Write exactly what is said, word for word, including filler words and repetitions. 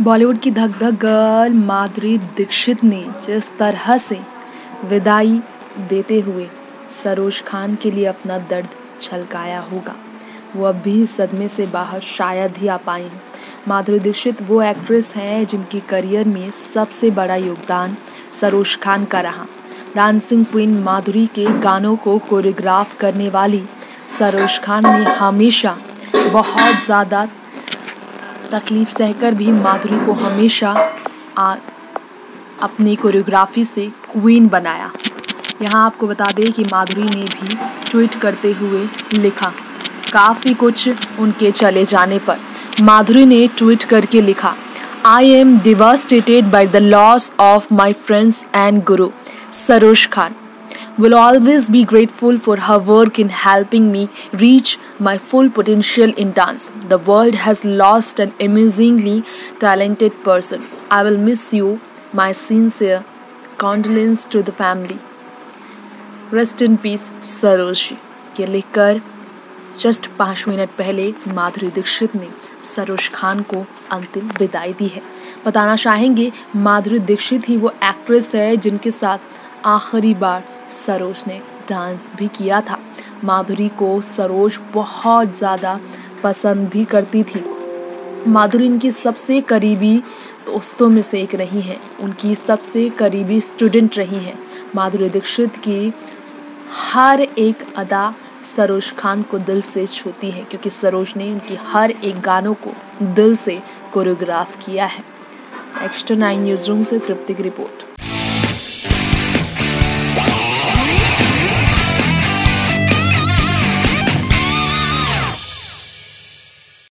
बॉलीवुड की धक धक गर्ल माधुरी दीक्षित ने जिस तरह से विदाई देते हुए सरोज खान के लिए अपना दर्द छलकाया होगा, वो अब भी सदमे से बाहर शायद ही आ पाई हैं। माधुरी दीक्षित वो एक्ट्रेस हैं जिनकी करियर में सबसे बड़ा योगदान सरोज खान का रहा। डांसिंग क्वीन माधुरी के गानों को कोरियोग्राफ करने वाली सरोज खान ने हमेशा बहुत ज़्यादा तकलीफ सहकर भी माधुरी को हमेशा आ, अपनी कोरियोग्राफी से क्वीन बनाया। यहाँ आपको बता दें कि माधुरी ने भी ट्वीट करते हुए लिखा काफ़ी कुछ उनके चले जाने पर। माधुरी ने ट्वीट करके लिखा, I am devastated by the loss of my friends and guru Saroj Khan. Will always be grateful for her work in helping me reach my full potential in dance. The world has lost an amazingly talented person. I will miss you. My sincere condolences to the family. Rest in peace, Saroj. ये लिखकर just पाँच minute पहले माधुरी दीक्षित ने सरोज खान को अंतिम विदाई दी है। बताना चाहेंगे माधुरी दीक्षित ही वो एक्ट्रेस है जिनके साथ आखिरी बार सरोज ने डांस भी किया था। माधुरी को सरोज बहुत ज़्यादा पसंद भी करती थी। माधुरी इनकी सबसे करीबी दोस्तों में से एक रही हैं, उनकी सबसे करीबी स्टूडेंट रही हैं। माधुरी दीक्षित की हर एक अदा सरोज खान को दिल से छूती है, क्योंकि सरोज ने उनकी हर एक गानों को दिल से कोरियोग्राफ किया है। एक्स्ट्रा नाइन न्यूज़ रूम से तृप्ति की रिपोर्ट।